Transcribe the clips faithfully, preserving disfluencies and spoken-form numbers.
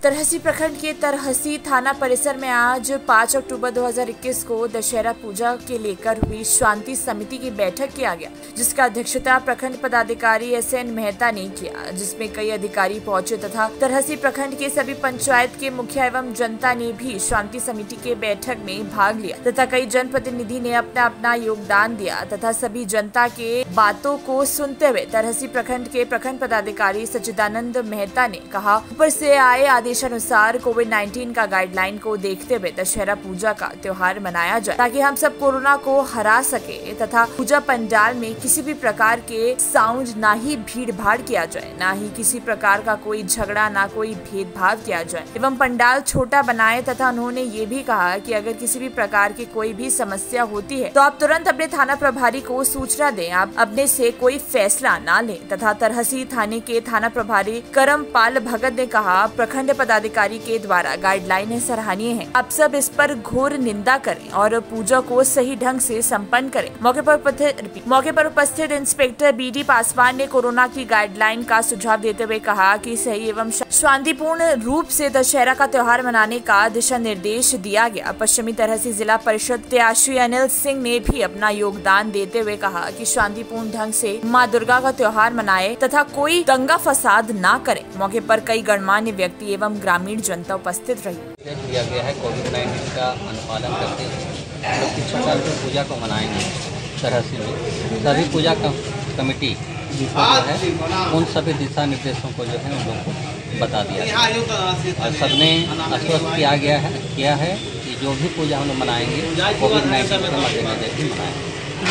तरहसी प्रखंड के तरहसी थाना परिसर में आज पाँच अक्टूबर दो हज़ार इक्कीस को दशहरा पूजा के लेकर हुई शांति समिति की बैठक किया गया, जिसका अध्यक्षता प्रखंड पदाधिकारी एस एन मेहता ने किया, जिसमें कई अधिकारी पहुंचे तथा तरहसी प्रखंड के सभी पंचायत के मुखिया एवं जनता ने भी शांति समिति के बैठक में भाग लिया तथा कई जनप्रतिनिधि ने अपना अपना योगदान दिया तथा सभी जनता के बातों को सुनते हुए तरहसी प्रखंड के प्रखंड पदाधिकारी सच्चिदानंद मेहता ने कहा, ऊपर से आए अनुसार कोविड नाइन्टीन का गाइडलाइन को देखते हुए दशहरा पूजा का त्योहार मनाया जाए ताकि हम सब कोरोना को हरा सके तथा पूजा पंडाल में किसी भी प्रकार के साउंड, ना ही भीड़ भाड़ किया जाए, ना ही किसी प्रकार का कोई झगड़ा, ना कोई भेदभाव किया जाए एवं पंडाल छोटा बनाए तथा उन्होंने ये भी कहा कि अगर किसी भी प्रकार की कोई भी समस्या होती है तो आप तुरंत अपने थाना प्रभारी को सूचना दें, आप अपने से कोई फैसला ना लें तथा तरहसी थाने के थाना प्रभारी करमपाल भगत ने कहा, प्रखंड पदाधिकारी के द्वारा गाइडलाइनें सराहनीय हैं। आप सब इस पर घोर निंदा करें और पूजा को सही ढंग से संपन्न करें। मौके पर उपस्थित मौके पर उपस्थित इंस्पेक्टर बी डी पासवान ने कोरोना की गाइडलाइन का सुझाव देते हुए कहा कि सही एवं शांतिपूर्ण रूप से दशहरा का त्योहार मनाने का दिशा निर्देश दिया गया। पश्चिमी तरहसी जिला परिषद प्रत्याशी अनिल सिंह ने भी अपना योगदान देते हुए कहा कि शांतिपूर्ण ढंग से माँ दुर्गा का त्योहार मनाए तथा कोई दंगा फसाद न करे। मौके पर कई गणमान्य व्यक्ति एवं ग्रामीण जनता उपस्थित रही। किया गया है कोविड नाइन्टीन का अनुपालन करते हुए लोग किस प्रकार से पूजा को मनाएंगे। तरहसी में सभी पूजा कमेटी जो है उन सभी दिशा निर्देशों को जो है उन लोगों को बता दिया और सबने आश्वस्त किया गया है किया है कि जो भी पूजा हम लोग मनाएंगे कोविड नाइन्टीन के मद्देनजर ही मनाएंगे।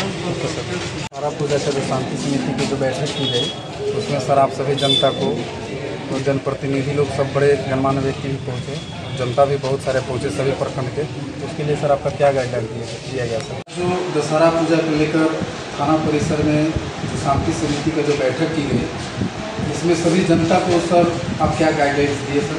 सारा पूजा से शांति समिति की जो बैठक की गई उसमें सर आप सभी जनता को तो जनप्रतिनिधि लोग सब बड़े गणमान्य व्यक्ति भी पहुँचे, जनता भी बहुत सारे पहुँचे सभी प्रखंड के। उसके लिए सर आपका क्या गाइडलाइन दिया गया सर? जो दशहरा पूजा को लेकर थाना परिसर में शांति समिति का जो बैठक की गई इसमें सभी जनता को सर आप क्या गाइडलाइंस दिए सर?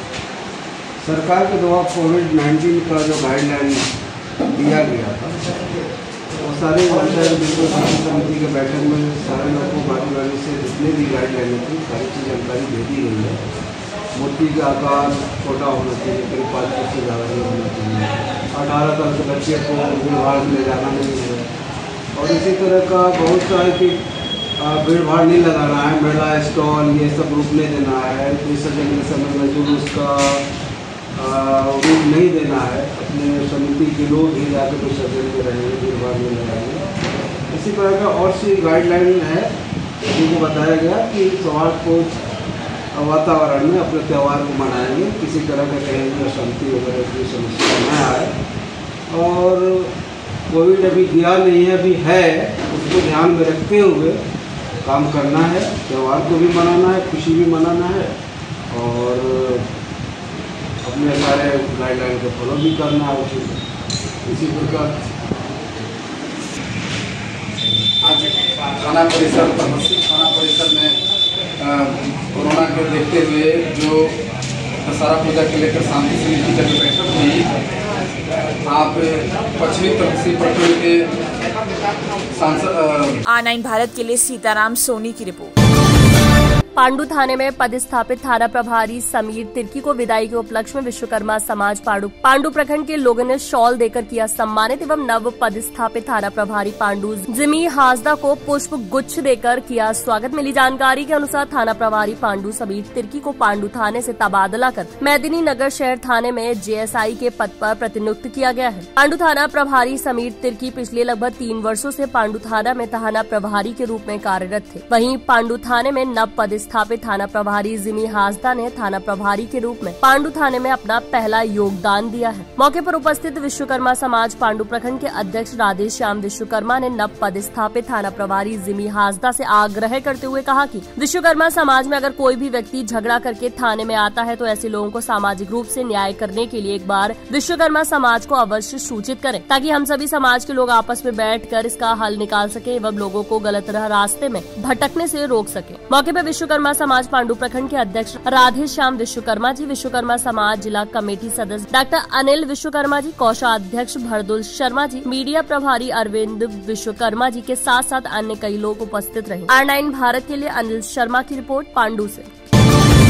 सरकार के द्वारा कोविड नाइन्टीन का जो गाइडलाइन दिया गया था वो सारे पंचायत बिल्कुल शांति समिति के बैठक में सारे लोगों को बाकी वाले से जितने भी गाइडलाइन थी सारी चीज़ जानकारी दे दी गई है। मूर्ति का आकार छोटा होना चाहिए, करीब पाँच फुट से ज़्यादा नहीं होना चाहिए, अठारह साल के बच्चे को भीड़ भाड़ में ले जाना नहीं है और इसी तरह का बहुत सारे कि भीड़ भाड़ नहीं लगाना है, मेला स्टॉल ये सब रुकने देना है, विसर्जन के समय में जुलूस का रूप नहीं देना है, अपने समिति के लोग ही जाकर विसर्जन में रहेंगे, भीड़ भाड़ में लगाएंगे। इसी तरह का और सी गाइडलाइन है जिनको बताया गया कि समाज को वातावरण में अपने त्यौहार को मनाएंगे, किसी तरह का कहीं भी अशांति वगैरह की समस्या न आए और कोविड अभी गया नहीं है, अभी है, उसको ध्यान में रखते हुए काम करना है, त्यौहार को भी मनाना है, खुशी भी मनाना है और अपने सारे गाइडलाइन को फॉलो भी करना है। इसी प्रकार आज थाना परिसर थाना परिसर में कोरोना को देखते हुए जो दशहरा पूजा के लेकर शांति समिति का जो बैठक हुई, आप पश्चिमी तरहसी प्रखंड के सांसद आर नाइन भारत के लिए सीताराम सोनी की रिपोर्ट। पांडु थाने में पदस्थापित थाना प्रभारी समीर तिर्की को विदाई के उपलक्ष्य में विश्वकर्मा समाज पांडु पांडु प्रखंड के लोगों ने शॉल देकर किया सम्मानित एवं नव पदस्थापित थाना प्रभारी पांडु जिमी हाजदा को पुष्प गुच्छ देकर किया स्वागत। मिली जानकारी के अनुसार थाना प्रभारी पांडु समीर तिर्की को पांडु थाने से तबादला कर मैदिनी नगर शहर थाने में जे एस आई के पद पर प्रतिनियुक्त किया गया है। पांडु थाना प्रभारी समीर तिर्की पिछले लगभग तीन वर्षों से पांडु थाना में थाना प्रभारी के रूप में कार्यरत थे। वहीं पांडु थाने में नव पद स्थापित थाना प्रभारी जिमी हाजदा ने थाना प्रभारी के रूप में पांडु थाने में अपना पहला योगदान दिया है। मौके पर उपस्थित विश्वकर्मा समाज पांडु प्रखंड के अध्यक्ष राधे श्याम विश्वकर्मा ने नव पदस्थापित थाना प्रभारी जिमी हाजदा से आग्रह करते हुए कहा कि विश्वकर्मा समाज में अगर कोई भी व्यक्ति झगड़ा करके थाने में आता है तो ऐसे लोगों को सामाजिक रूप से न्याय करने के लिए एक बार विश्वकर्मा समाज को अवश्य सूचित करें ताकि हम सभी समाज के लोग आपस में बैठकर इसका हल निकाल सके एवं लोगों को गलत रास्ते में भटकने से रोक सके। मौके पर विश्वकर्मा समाज पांडु प्रखंड के अध्यक्ष राधे श्याम विश्वकर्मा जी, विश्वकर्मा समाज जिला कमेटी सदस्य डॉक्टर अनिल विश्वकर्मा जी, कोषाध्यक्ष भरदुल शर्मा जी, मीडिया प्रभारी अरविंद विश्वकर्मा जी के साथ साथ अन्य कई लोग उपस्थित रहे। आर नाइन भारत के लिए अनिल शर्मा की रिपोर्ट पांडु से।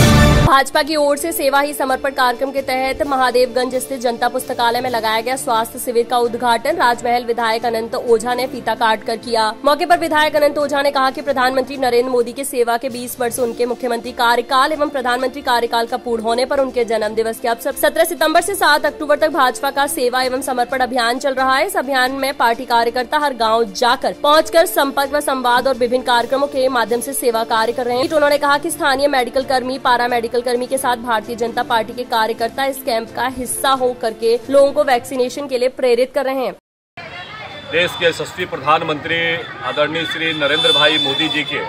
भाजपा की ओर से सेवा ही समर्पण कार्यक्रम के तहत महादेवगंज स्थित जनता पुस्तकालय में लगाया गया स्वास्थ्य शिविर का उद्घाटन राजमहल विधायक अनंत ओझा ने फीता काट कर किया। मौके पर विधायक अनंत ओझा ने कहा कि प्रधानमंत्री नरेंद्र मोदी के सेवा के बीस वर्ष उनके मुख्यमंत्री कार्यकाल एवं प्रधानमंत्री कार्यकाल का पूर्ण होने पर उनके जन्म दिवस के अवसर सत्रह सितम्बर से सात अक्टूबर तक भाजपा का सेवा एवं समर्पण अभियान चल रहा है। इस अभियान में पार्टी कार्यकर्ता हर गाँव जाकर पहुँचकर संपर्क व संवाद और विभिन्न कार्यक्रमों के माध्यम से सेवा कार्य कर रहे हैं। उन्होंने कहा कि स्थानीय मेडिकल कर्मी, पारा मेडिकल कर्मी के साथ भारतीय जनता पार्टी के कार्यकर्ता इस कैंप का हिस्सा हो करके लोगों को वैक्सीनेशन के लिए प्रेरित कर रहे हैं। देश के यशस्वी प्रधानमंत्री आदरणीय श्री नरेंद्र भाई मोदी जी के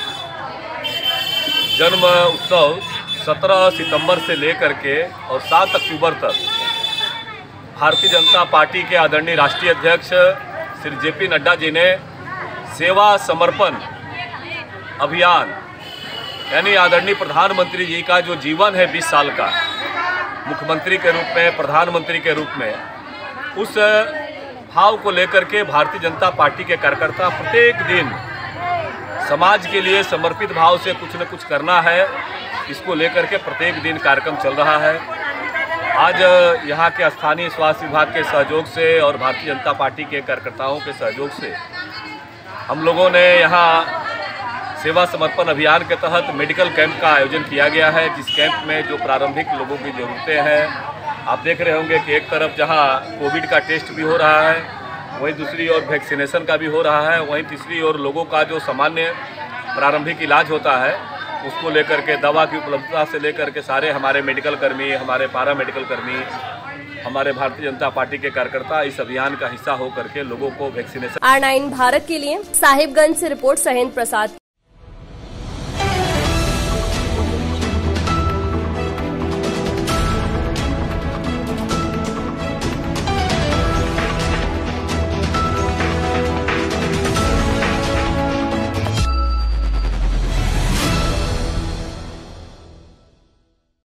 जन्म उत्सव सत्रह सितंबर से लेकर के और सात अक्टूबर तक भारतीय जनता पार्टी के आदरणीय राष्ट्रीय अध्यक्ष श्री जे पी नड्डा जी ने सेवा समर्पण अभियान यानी आदरणीय प्रधानमंत्री जी का जो जीवन है बीस साल का मुख्यमंत्री के रूप में, प्रधानमंत्री के रूप में, उस भाव को लेकर के भारतीय जनता पार्टी के कार्यकर्ता प्रत्येक दिन समाज के लिए समर्पित भाव से कुछ न कुछ करना है, इसको लेकर के प्रत्येक दिन कार्यक्रम चल रहा है। आज यहाँ के स्थानीय स्वास्थ्य विभाग के सहयोग से और भारतीय जनता पार्टी के कार्यकर्ताओं के सहयोग से हम लोगों ने यहाँ सेवा समर्पण अभियान के तहत मेडिकल कैंप का आयोजन किया गया है, जिस कैंप में जो प्रारंभिक लोगों की ज़रूरतें हैं, आप देख रहे होंगे कि एक तरफ जहां कोविड का टेस्ट भी हो रहा है, वहीं दूसरी ओर वैक्सीनेशन का भी हो रहा है, वहीं तीसरी ओर लोगों का जो सामान्य प्रारंभिक इलाज होता है उसको लेकर के दवा की उपलब्धता से लेकर के सारे हमारे मेडिकल कर्मी, हमारे पारा मेडिकल कर्मी, हमारे भारतीय जनता पार्टी के कार्यकर्ता इस अभियान का हिस्सा होकर के लोगों को वैक्सीनेशन। आर नाइन भारत के लिए साहिबगंज से रिपोर्ट सहेंद्र प्रसाद की।